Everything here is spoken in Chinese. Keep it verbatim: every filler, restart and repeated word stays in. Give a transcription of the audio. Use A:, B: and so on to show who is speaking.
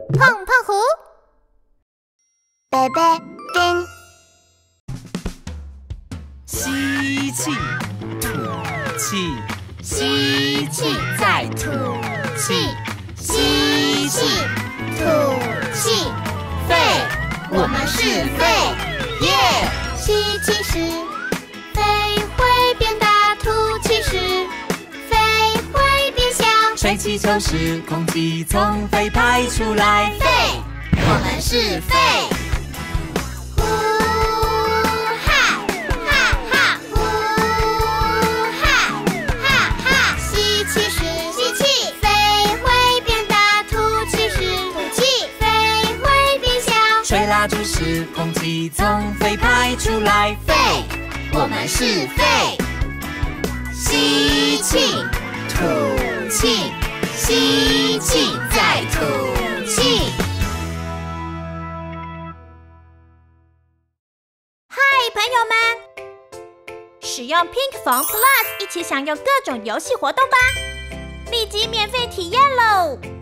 A: 胖胖虎，
B: 贝贝丁，
C: 吸气，吐气，
B: 吸气，再吐气，吸气，吐气，肺，我们是肺，耶！吸气时，肺会变大；吐气时，肺会变小。
C: 吹气球时，空气从肺排出来。
B: 肺，我们是肺。呼哈哈哈，呼哈哈哈。吸气时，吸气，肺会变大；吐气时，吐气，肺会变小。
C: 吹蜡烛时，空气从肺排出来。
B: 肺，我们是肺。吸气，吐气，吸气，再吐气。
A: 嗨，朋友们！使用 Pink Phone Plus 一起享有各种游戏活动吧！立即免费体验喽！